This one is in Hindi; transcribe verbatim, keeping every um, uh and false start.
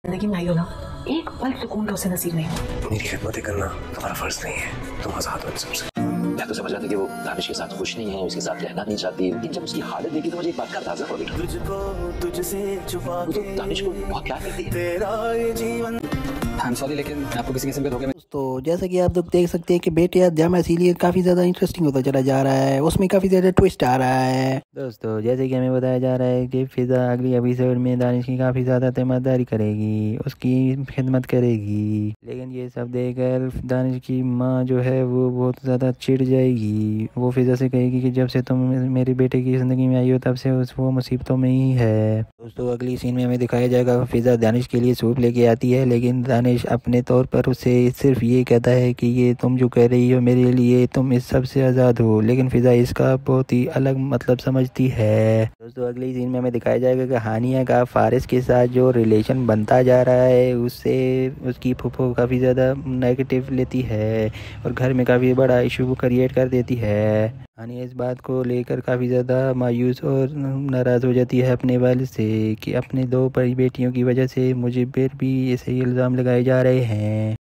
जिंदगी में आई हो ना, एक पल सुकून का उसे नसीब नहीं हुआ। मेरी खिदमत करना तुम्हारा फर्ज नहीं है, तुम आजाद हो इन सबसे। मैं तो समझ रहा था कि वो दानिश के साथ खुश नहीं है, उसके साथ रहना नहीं चाहती, लेकिन जब उसकी हालत देखी तो मुझे एक बात का अंदाजा हो गया। तुझको तुझसे छुपा वो तो दानिश को बहुत प्यार करती है। तेरा ये जीवन आई एम सॉरी, लेकिन मैं आपको किसी किस्म के धोखे में। तो जैसा कि आप लोग देख सकते हैं कि बेटिया जामा इसीलिए काफ़ी ज़्यादा इंटरेस्टिंग होता चला जा रहा है, उसमें काफ़ी ज़्यादा ट्विस्ट आ रहा है। दोस्तों जैसे कि हमें बताया जा रहा है कि फ़िज़ा अगली एपिसोड में दानिश की काफ़ी ज़्यादा तीमारदारी करेगी, उसकी खिदमत करेगी, लेकिन ये सब देखकर दानिश की माँ जो है वो बहुत ज़्यादा चिढ़ जाएगी। वो फ़िज़ा से कहेगी कि जब से तुम मेरे बेटे की ज़िंदगी में आई हो तब से उस वो मुसीबतों में ही है। दोस्तों अगली सीन में हमें दिखाया जाएगा फ़िज़ा दानिश के लिए सूप लेके आती है, लेकिन दानिश अपने तौर पर उसे सिर्फ ये कहता है कि ये तुम जो कह रही हो मेरे लिए, तुम इस सब से आज़ाद हो, लेकिन फ़िज़ा इसका बहुत ही अलग मतलब समझती है। दोस्तों अगली सीन में हमें दिखाया जाएगा कि हानिया का फारिस के साथ जो रिलेशन बनता जा रहा है उससे उसकी फूफो काफ़ी ज़्यादा नेगेटिव लेती है और घर में काफ़ी बड़ा इशू क्रिएट कर देती है। हानिया इस बात को लेकर काफ़ी ज़्यादा मायूस और नाराज़ हो जाती है अपने वालिद से कि अपने दो बड़ी बेटियों की वजह से मुझे पर भी ऐसे इल्ज़ाम लगाए जा रहे हैं।